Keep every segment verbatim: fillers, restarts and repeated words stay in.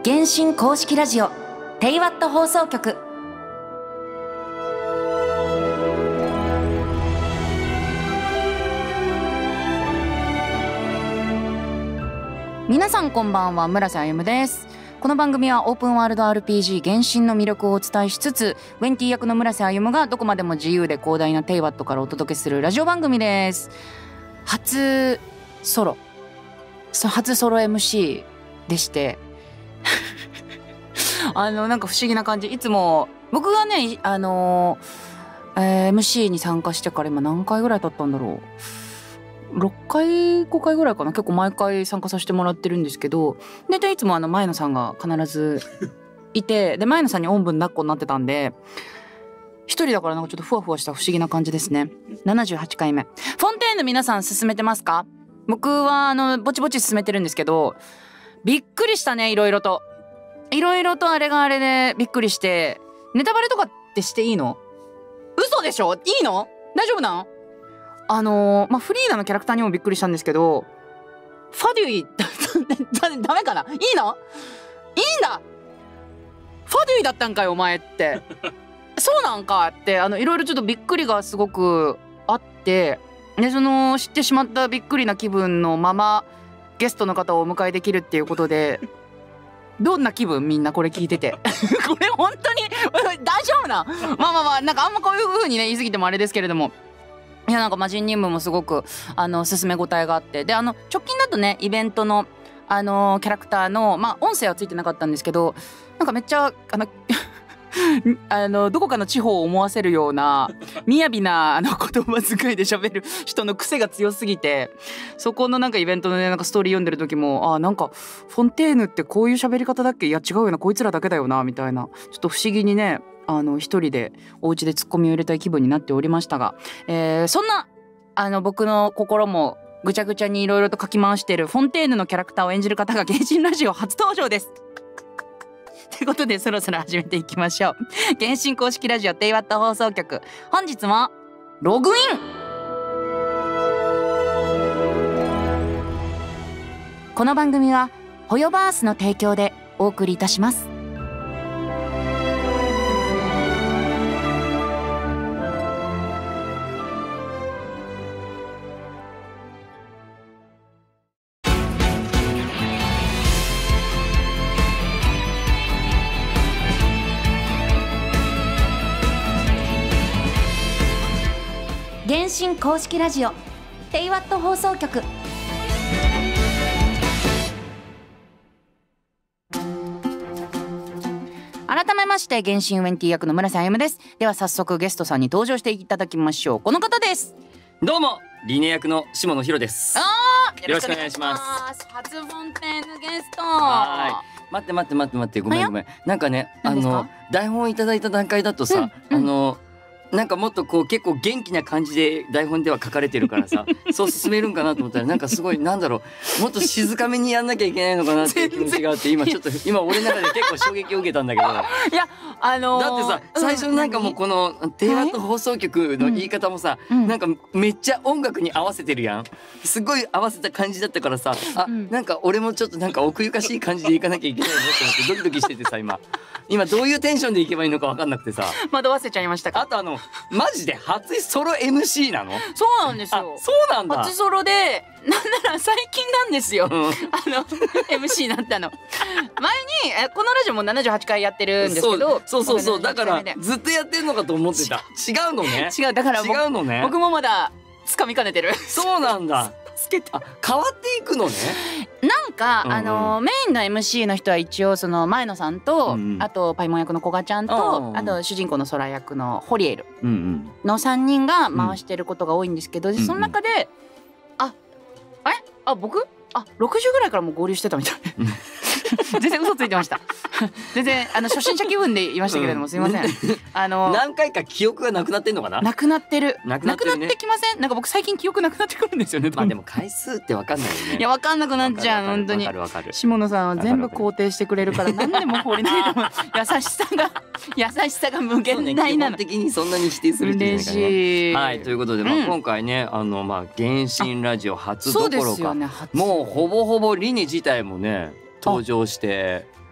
原神公式ラジオテイワット放送局。皆さんこんばんは、村瀬歩です。この番組はオープンワールド アールピージー 原神の魅力をお伝えしつつ、ウェンティ役の村瀬歩がどこまでも自由で広大なテイワットからお届けするラジオ番組です。初ソロ初ソロ エムシー でしてあのなんか不思議な感じ。いつも僕がねあの、えー、エムシー に参加してから今何回ぐらい経ったんだろう、ろっかいごかいぐらいかな。結構毎回参加させてもらってるんですけど、大体いつもあの前野さんが必ずいて、で前野さんにおんぶに抱っこになってたんで、一人だからなんかちょっとふわふわした不思議な感じですね。ななじゅうはちかいめ。フォンテーヌ皆さん進めてますか？僕はあのぼちぼち進めてるんですけど、びっくりしたね。いろいろといろいろとあれがあれでびっくりして。ネタバレとかってしていいの？嘘でしょ？いいの？大丈夫なの？あのー、まあフリーダのキャラクターにもびっくりしたんですけど、ファデュイダメかな？いいの？いいんだ。ファデュイだったんかいお前ってそうなんかってあのいろいろちょっとびっくりがすごくあって、でその知ってしまったびっくりな気分のままゲストの方をお迎えできるっていうことで、どんな気分？みんなこれ聞いててこれ本当に大丈夫な？まあまあまあなんかあんまこういう風にね言い過ぎてもあれですけれども、いやなんか魔人任務もすごくあの進め応えがあって、であの直近だとねイベントのあのキャラクターのまあ音声はついてなかったんですけど、なんかめっちゃあのあのどこかの地方を思わせるような雅なあの言葉遣いで喋る人の癖が強すぎて、そこのなんかイベントのねなんかストーリー読んでる時も、あなんかフォンテーヌってこういう喋り方だっけ、いや違うよなこいつらだけだよなみたいな、ちょっと不思議にねあの一人でお家でツッコミを入れたい気分になっておりましたが、えー、そんなあの僕の心もぐちゃぐちゃにいろいろとかき回しているフォンテーヌのキャラクターを演じる方が原神ラジオ初登場です。ということでそろそろ始めていきましょう。原神公式ラジオテイワット放送局、本日もログイン。この番組はホヨバースの提供でお送りいたします。原神公式ラジオテイワット放送局。改めまして原神ウェンティ役の村瀬歩です。では早速ゲストさんに登場していただきましょう。この方です。 どうもリネ役の下野紘です。 あよろしくお願いします。 初フォンテーヌゲスト。 はい、待って待って待って待ってごめんごめん。なんかねあの台本いただいた段階だとさ、うんうん、あのなんかもっとこう結構元気な感じで台本では書かれてるからさそう進めるんかなと思ったら、なんかすごいなんだろう、もっと静かめにやんなきゃいけないのかなっていう気持ちがあって、今ちょっと今俺の中で結構衝撃を受けたんだけどいやあのー、 だってさ最初なんかもうこのテイワット放送局の言い方もさ、うん、なんかめっちゃ音楽に合わせてるやん。すごい合わせた感じだったからさ、あ、うん、なんか俺もちょっとなんか奥ゆかしい感じでいかなきゃいけないなと思ってドキドキしててさ、今今どういうテンションでいけばいいのか分かんなくてさ惑わせちゃいましたか。 あとあのマジで初ソロ エムシー なの？ そうなんですよ。 そうなんだ。 初ソロでなんなら最近なんですよ、うん、あの エムシー になったの前にえこのラジオもななじゅうはちかいやってるんですけど、 そうそうそうそうだからずっとやってるのかと思ってた。違うのね。 違うだから違うのね。 僕もまだ掴みかねてる。 そうなんだつけてあ変わっていくのね。 なんか、うんうん、あのメインの エムシー の人は一応その前野さんと、うんうん、あとパイモン役のこがちゃんと、うんうん、あと主人公の空役のホリエルのさんにんが回してることが多いんですけど、うんうん、その中であえあ僕あろくじゅうぐらいからもう合流してたみたい全然嘘ついてました全然あの初心者気分で言いましたけれども、うん、すいませんあの何回か記憶がなくなってんのかな。 なくなってるなくなってる、ね、 なくなってきません？なんか僕最近記憶なくなってくるんですよね。 まあでも回数って分かんないよね。 いや分かんなくなっちゃう本当に。下野さんは全部肯定してくれるから何でも放り投げても優しさが優しさが無限大なの。 基本的にそんなに否定するっていうのがね。嬉しい。はいということで、まあ、今回ねあのまあ原神ラジオ初どころか、ね、もうほぼほぼリネ自体もね登場して。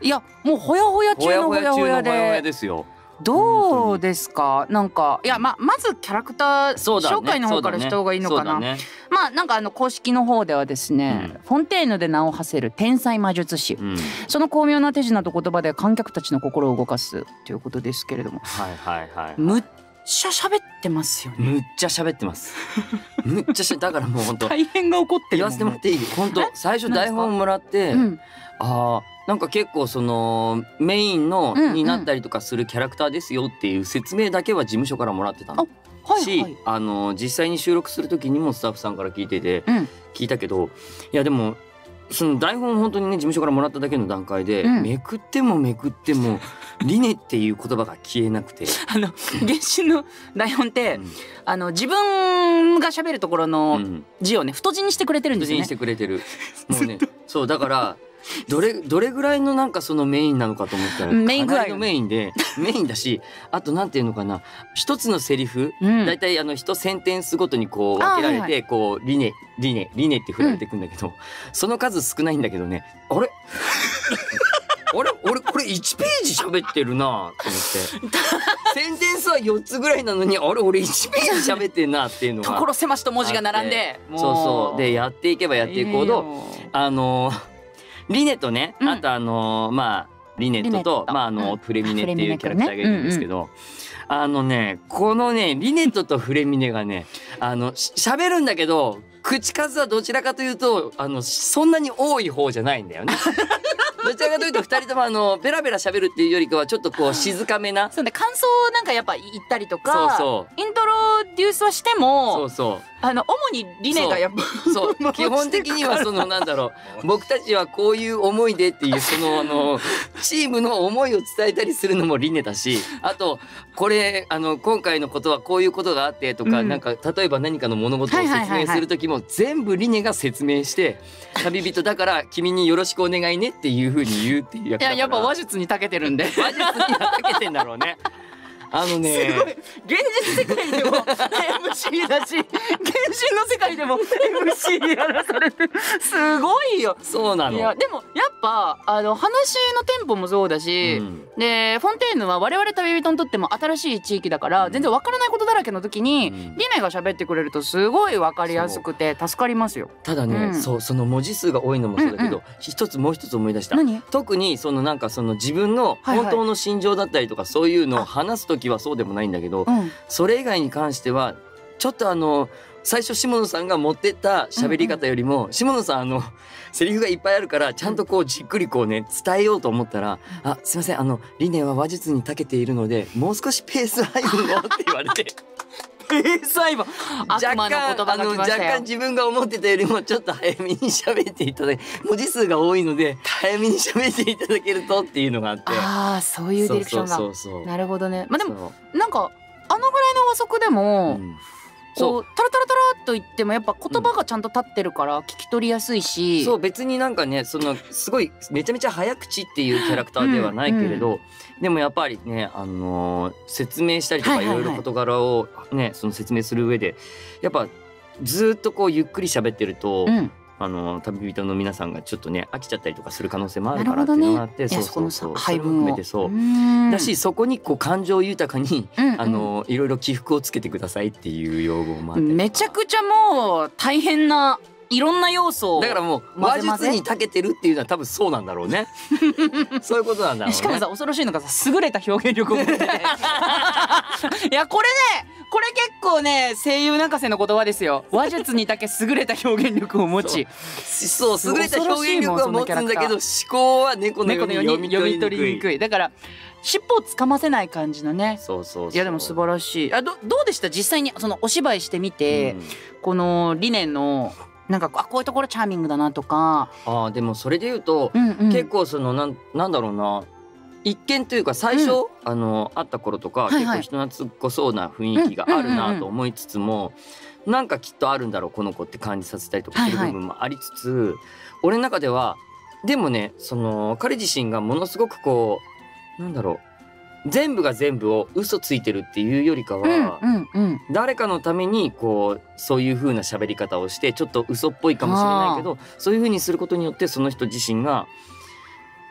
いやもうほやほや中のほやほやほやほや中のほやほやでですよ。 どうですか？なんかいやままずキャラクターそうだね紹介の方からした方がいいのかな。 そうだねまあなんかあの公式の方ではですね、 うんフォンテーヌで名を馳せる天才魔術師、 うん、 その巧妙な手品と言葉で観客たちの心を動かすということですけれども、 はいはいはい、 むっちゃ喋ってますよね。 むっちゃ喋ってますむっちゃしだからもう本当大変が起こってるもん。 言わせてもらっていい？本当最初台本もらって、 うんああなんか結構そのメインのうんうんになったりとかするキャラクターですよっていう説明だけは事務所からもらってたの。 はいし、 はい。 あの実際に収録する時にもスタッフさんから聞いててうん聞いたけど、いやでもその台本本当にね事務所からもらっただけの段階で、 うんめくってもめくってもリネっていう言葉が消えなくて、 あの原神の台本って、 うんあの自分が喋るところうのん、 字をね太字にしてくれてるんですよね無事にし。てくれてる。もうねそうだからどれどれぐらいのなんかそのメインなのかと思ったらメインぐらいかなりのメインでメインだし、あとなんていうのかな、一つのセリフうんだいたいあの一センテンスごとにこう分けられて、 あはいこうリネリネリネって振られていくんだけど、その数少ないんだけどね、あれあれ俺これいちページ喋ってるなと思ってセンテンスはよっつぐらいなのに、あれ俺いちページ喋ってんなっていうのが所狭しと文字が並んで、もそうそうでやっていけばやっていくほど、あのリネとね、 うんあとあのまあリネットリネットとまああのうんフレミネっていうキャラクターがいフレミネるんですけど、あのねこのねリネットとフレミネがねあのし喋るんだけど口数はどちらかというとあのそんなに多い方じゃないんだよね。どちらかというとふたりともあのベラベラ喋るっていうよりかはちょっとこう静かめな。 そうね、感想なんかやっぱ言ったりとか、 そうそうイントロデュースはしても、 そうそうあの主にリネがやっぱそう基本的にはそのなんだろう僕たちはこういう思いでっていうそのあのチームの思いを伝えたりするのもリネだし、あとこれあの今回のことはこういうことがあってとか、 うんなんか例えば何かの物事を説明する時も全部リネが説明して旅人だから君によろしくお願いねっていう風に言うっていう役だから。 いややっぱ話術に長けてるんで話術には長けてんだろうね。あのねすごい現実世界でも エムシー だし原神の世界でも エムシー やらされてすごいよ。 そうなの。 いやでもやっぱあの話のテンポもそうだし、 うんでフォンテーヌは我々旅人にとっても新しい地域だから、 うん全然わからないことだらけの時に、 うんリネが喋ってくれるとすごいわかりやすくて助かりますよ。 ただね、 うんそうその文字数が多いのもそうだけど、 うん一つもう一つ思い出した。 何？ 特にそのなんかその自分のはいはい本当の心情だったりとかそういうのを話す時はそうでもないんだけど、 うんそれ以外に関してはちょっとあの最初下野さんが持ってった喋り方よりも、下野さんあのセリフがいっぱいあるからちゃんとこうじっくりこうね伝えようと思ったら「あすいませんあのリネは話術に長けているのでもう少しペース配分を」って言われて。 最後悪若魔の言葉干あの若が来ましたよ干。自分が思ってたよりもちょっと早めに喋っていただいて文字数が多いので早めに喋っていただけるとっていうのがあって、 ああそういうディレクションが。 そうそうそうそうなるほどね。まあでもそうなんかあのぐらいの和速でも、 うんこそううタラタラタラっと言ってもやっぱ言葉がちゃんと立ってるから聞き取りやすいし、 そう別になんかねそのすごいめちゃめちゃ早口っていうキャラクターではないけれど、でもやっぱりね、あのー説明したりとかはいはいはいいろいろ事柄をねその説明する上でやっぱずっとこうゆっくり喋ってると、 うん、 あの旅人の皆さんがちょっとね飽きちゃったりとかする可能性もあるなるからっていうのほどね。 があって、そういやそこのさそうそう配分をそれも含めてそう、 うんだしそこにこう感情豊かに、 うんうんあのいろいろ起伏をつけてくださいっていう要望もあったりとかめちゃくちゃもう大変ないろんな要素をだからもう混ぜ混ぜ話術に長けてるっていうのは多分そうなんだろうねそういうことなんだろうね。 しかもさ恐ろしいのがさ優れた表現力を持ってていやこれねこれ結構ね声優泣かせの言葉ですよ。話術にだけ優れた表現力を持ちそう優れた表現力は持つんだけど思考は猫のよ猫うにのように読み読み取取りにくりにくい。 いだから尻尾をつかませない感じのね。 そうそうそういやでも素晴らしい。あどどうでした実際にそのお芝居してみて、 うんこの理念のなんかあこういうところチャーミングだなとか、 あーでもそれで言うと、 うんうん、 結構そのなんなんだろうな一見というか最初、あの会った頃とか、 はいはい結構人懐っこそうな雰囲気があるなと思いつつも、なんかきっとあるんだろうこの子って感じさせたりとかする部分もありつつ、俺の中ではでもねその彼自身がものすごくこうなんだろう全部が全部を嘘ついてるっていうよりかは、 うんうんうん誰かのためにこうそういう風な喋り方をしてちょっと嘘っぽいかもしれないけどそういう風にすることによってその人自身が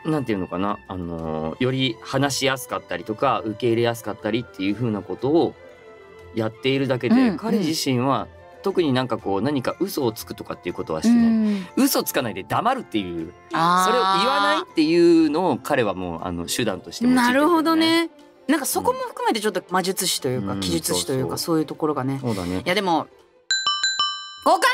なんていうのかな、あのより話しやすかったりとか受け入れやすかったりっていう風なことをやっているだけで、 うん、 彼自身は特になんかこう何か嘘をつくとかっていうことはしてない、 うん、 嘘つかないで黙るっていう、 あそれを言わないっていうのを彼はもうあの手段として用いてるけどね。 なるほどね。なんかそこも含めてちょっと魔術師というか、 うん奇術師というか、 そうそうそういうところがね。 そうだねい。やでもここからネタバレタイムだよ。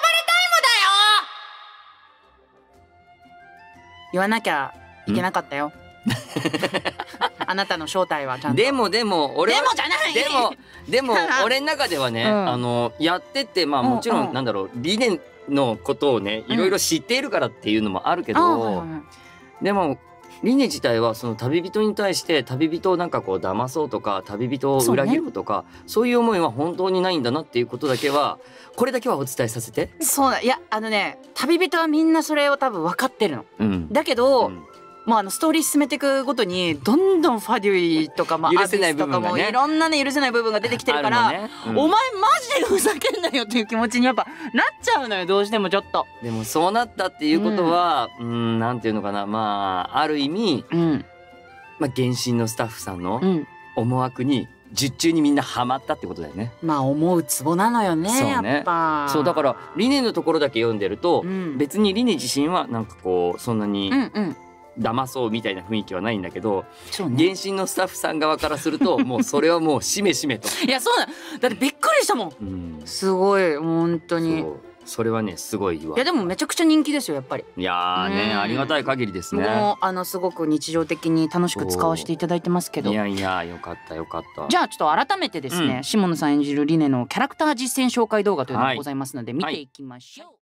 言わなきゃいけなかったよ。あなたの正体はちゃんと。 でもでも俺はでもじゃない。 でもでも俺の中ではね、 うんあのやってってまあうんもちろうんんなんだろう理念のことをねうんいろいろ知っているからっていうのもあるけあど、 はいはいはいでも理念自体はその旅人に対して旅人をなんかこう騙そうとか旅人を裏切ろうとかそういう思いは本当にないんだなっていうことだけはこれだけはお伝えさせて。 そうだ。いやあのね、旅人はみんなそれを多分分かってるの。 うんだけど、 うんもうあのストーリー進めていくごとにどんどんファデュイとか、まあ、 許せないアビスとかも部分がねいろんなね許せない部分が出てきてるから、 あるのねうんお前マジでふざけんなよっていう気持ちにやっぱなっちゃうのよ、どうしてもちょっと。 でもそうなったっていうことは、うん、うんなんていうのかな、まあある意味、 うんまあ、原神のスタッフさんのうん思惑に術中にみんなハマったってことだよね。 まあ思うツボなのよね、 そうねやっぱ。 そうだから理念のところだけ読んでると、 うん別に理念自身はなんかこうそんなにうんうん騙そうみたいな雰囲気はないんだけど、 そうね。 原神のスタッフさん側からするともうそれはもうしめしめと、 いやそうだ。だってびっくりしたもん。 うん、 すごい本当に。 そうそれはねすごいわ。 いやでもめちゃくちゃ人気ですよやっぱり。 いやーね、 うんありがたい限りですね。 僕もあのすごく日常的に楽しく使わせていただいてますけど。 いやいやよかったよかった。 じゃあちょっと改めてですね、 うん下野さん演じるリネのキャラクター実践紹介動画というのはいがございますので見ていきましょう。